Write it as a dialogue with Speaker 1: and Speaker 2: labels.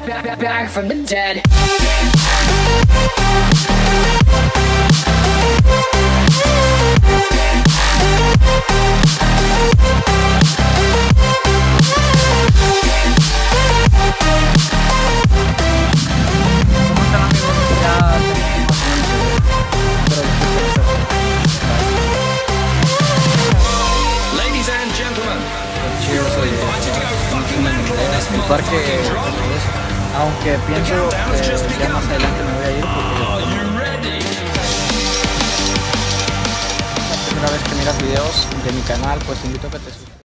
Speaker 1: back from the dead.
Speaker 2: El parque, aunque pienso ya más adelante me voy a ir porque es la primera vez que miras videos de mi canal, pues te invito a que te suscribas.